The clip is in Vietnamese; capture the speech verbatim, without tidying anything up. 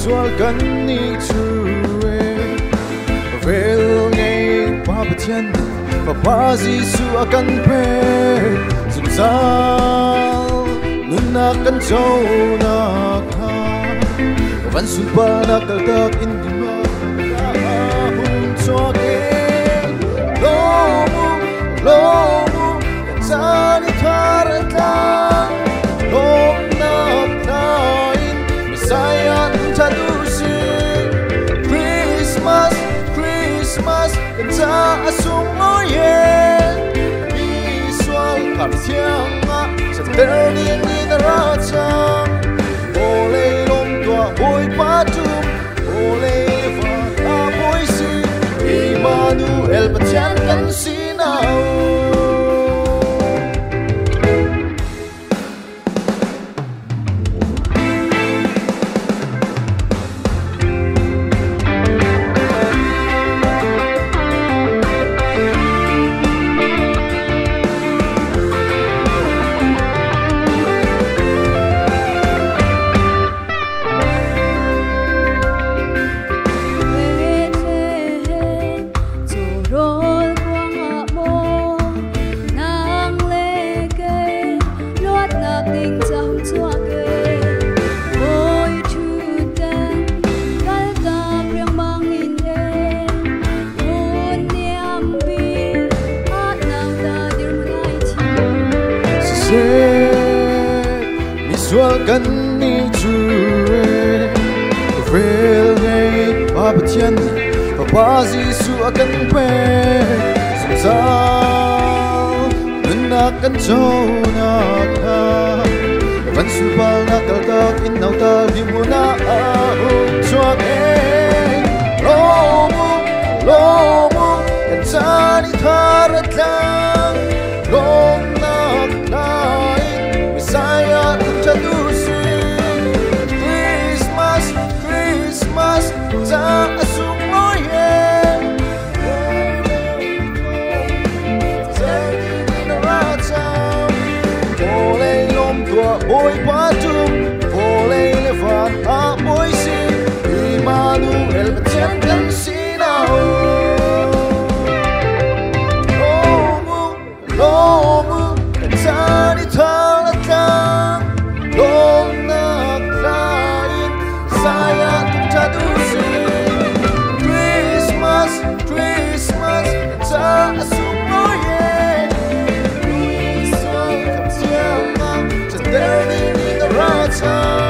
sual kan ni chue vel ngay pa pathian pa pa Giêsu akan pe zum sao nun na kan chau na kha van sun pa na kal tak in di ma hun cho ke lo mu lo mu kan sa ni thar ta lo na na in Messiah ta du si Christmas Christmas kan sa asung mo ye visual kar siang a sa terning ni na ra chang ole lom tua boy pa tum ole fa ta boy si Emmanuel pathian kan sinau Visual kan ni chue vel ngay pa pathian pa pa Giêsu akan pe zum sao nun na kan chau na kha van su pal na kal tak in nau ta di mu na a hum chuak e lo mu lo mu kan sa ni thar tlang lom na nai Messiah ta du si Christmas Christmas ta asung mo ye ole lom tua boy pa tum ole le fa a boy si Emmanuel pathian kan sinau lo mu lo mu kan sa ni thar tlang Long nak lain saya ta du si Christmas Christmas ta asung mo ye visual kan siang a sa terning ni na ra chang